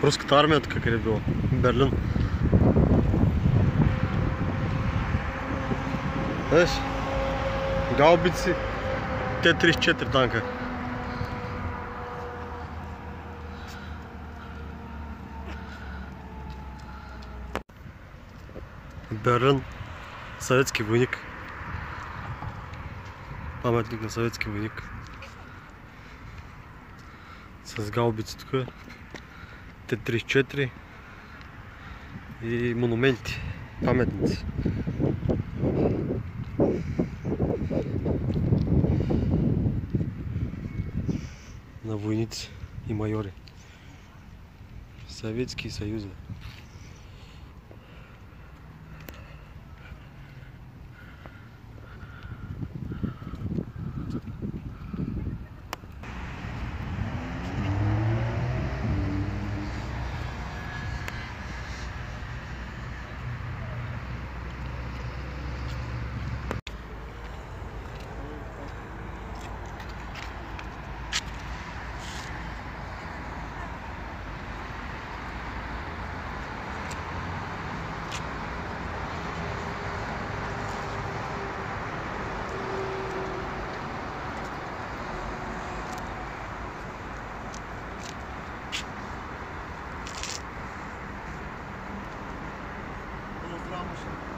руската армия, така къде било. Берлин. Виж? Гаубици Т-34 танка. Берлин. Съветски войник. Паметник на съветски войник. С гаубици тук. Т-34 и монументи, паметници. На войници и майори. Съветски съюз. Здраво.